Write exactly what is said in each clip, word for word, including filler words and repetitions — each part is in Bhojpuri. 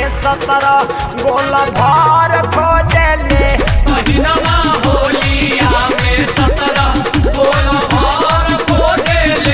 सत्रह गोल भर खोजले। महीनवा होलिया में सत्रह गोल भर खोजले।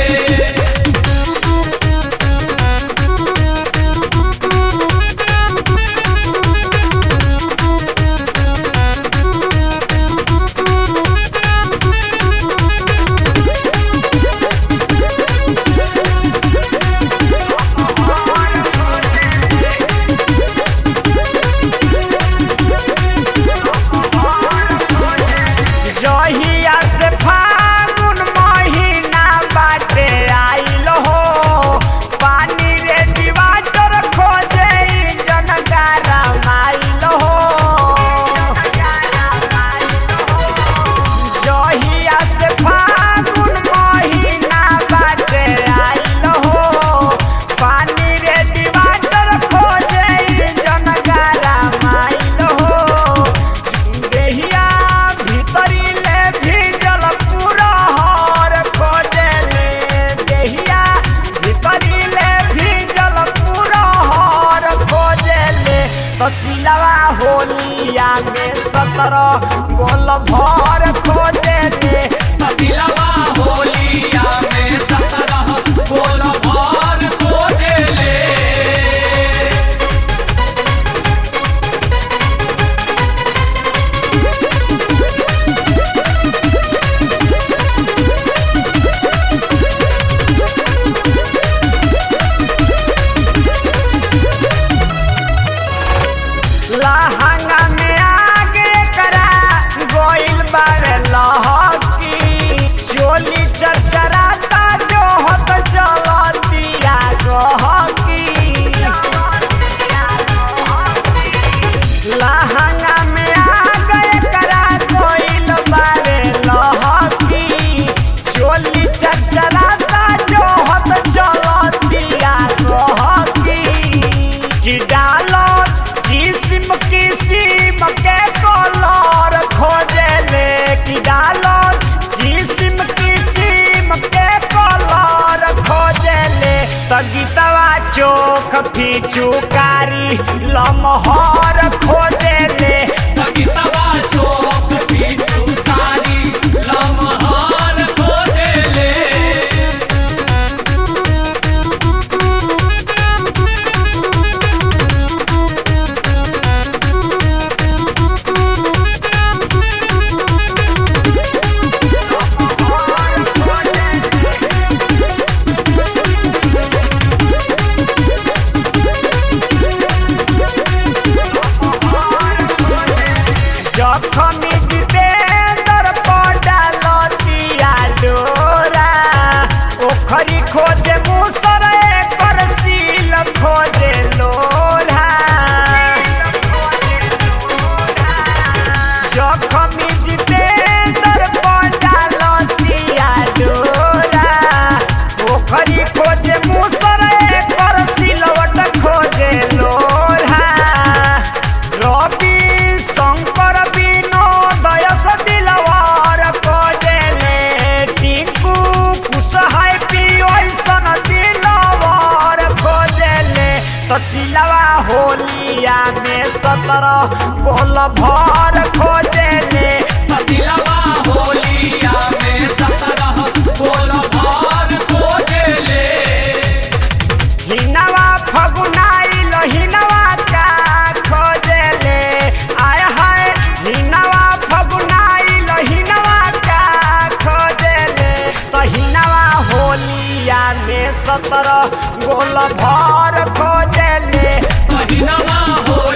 सिलवा होलिया में सत्रह गोल भर खोजले। सिलवा होलिया में सत्रह गोल भर खोजले। लहंगा में आगे करा गोइल बारे लहकी चोली चरचराता जो हत चलतिया गहकी। लहंगा में आगे करा गोइल बारे लहकी चोली चरचराता जो हत चलतिया गहकी। कि डालो किसिम किसिम के कलर खोजले। कि डालो किसिम किसिम के कलर खोजले। तो गीतवा चोख फिचुकारी लमहर खोजले। गीतवा चोख फिचुकारी लमहर खोजले। जखमी जितेंद्र पडालतिया डोरा ओखरी खोजे मुसर एकर सील खोजे लोढ़ा। जखमी जितेंद्र पडालतिया डोरा ओखरी खोजे मुसर एकर सिलवट खोजे लोढ़ा। रवि शंकर विनोदय दिलवार खोजले। टिंकू कुशहाय पियोसन दिलवार खोजले। तो सिलवा होलिया में सत्रह गोल भर खोजले। सिलवा होलिया में सत्रह गोल भर खोजले। हिनवा फगुनाइल हिनवा का खोजले। आय हाय हिनवा फगुनाइल हिनवा का खोजले। तो हिनवा होलिया में सत्रह गोल भर खोजले। महीनवा होलिया